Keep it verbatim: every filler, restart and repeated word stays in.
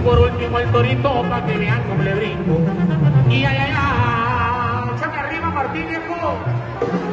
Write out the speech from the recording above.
por último el torito pa' que vean cómo le brinco. Y ay, ay, ay, échame arriba Martín, viejo.